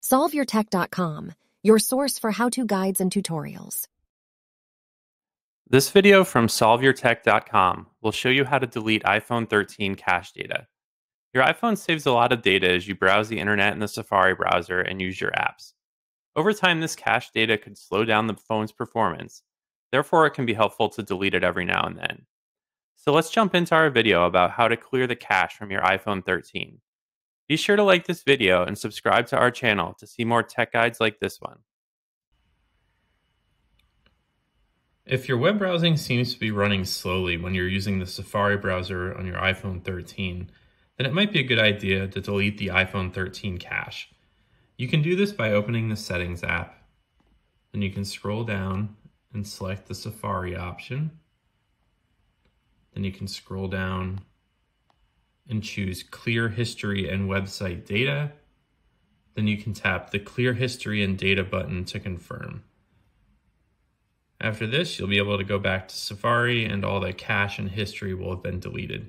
SolveYourTech.com, your source for how-to guides and tutorials. This video from SolveYourTech.com will show you how to delete iPhone 13 cache data. Your iPhone saves a lot of data as you browse the internet in the Safari browser and use your apps. Over time, this cache data could slow down the phone's performance. Therefore, it can be helpful to delete it every now and then. So let's jump into our video about how to clear the cache from your iPhone 13. Be sure to like this video and subscribe to our channel to see more tech guides like this one. If your web browsing seems to be running slowly when you're using the Safari browser on your iPhone 13, then it might be a good idea to delete the iPhone 13 cache. You can do this by opening the Settings app. Then you can scroll down and select the Safari option. Then you can scroll down and choose Clear History and Website Data. Then you can tap the Clear History and Data button to confirm. After this, you'll be able to go back to Safari and all the cache and history will have been deleted.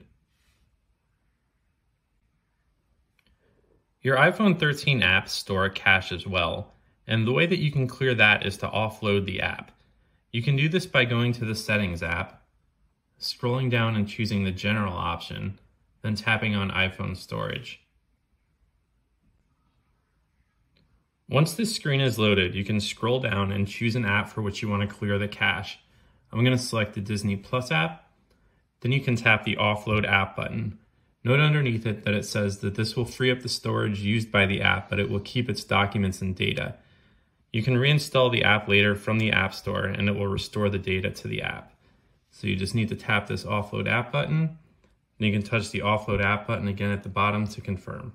Your iPhone 13 apps store a cache as well, and the way that you can clear that is to offload the app. You can do this by going to the Settings app, scrolling down and choosing the General option, then tapping on iPhone Storage. Once this screen is loaded, you can scroll down and choose an app for which you want to clear the cache. I'm going to select the Disney Plus app. Then you can tap the Offload app button. Note underneath it that it says that this will free up the storage used by the app, but it will keep its documents and data. You can reinstall the app later from the App Store and it will restore the data to the app. So you just need to tap this Offload app button. And you can touch the Offload app button again at the bottom to confirm.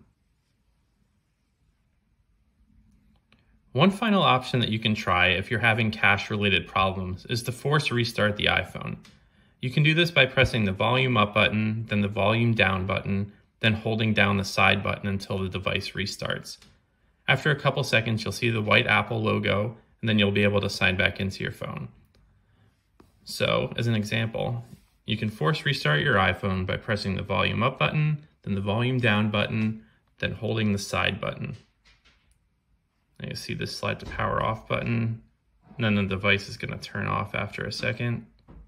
One final option that you can try if you're having cache-related problems is to force restart the iPhone. You can do this by pressing the volume up button, then the volume down button, then holding down the side button until the device restarts. After a couple seconds, you'll see the white Apple logo, and then you'll be able to sign back into your phone. So, as an example, you can force restart your iPhone by pressing the volume up button, then the volume down button, then holding the side button. And you see this slide to power off button, and then the device is going to turn off after a second.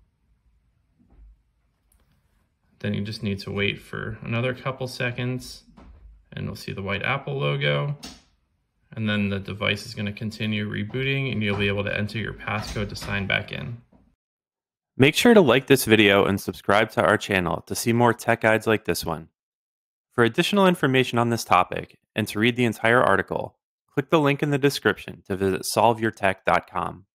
Then you just need to wait for another couple seconds, and we'll see the white Apple logo, and then the device is going to continue rebooting, and you'll be able to enter your passcode to sign back in. Make sure to like this video and subscribe to our channel to see more tech guides like this one. For additional information on this topic and to read the entire article, click the link in the description to visit SolveYourTech.com.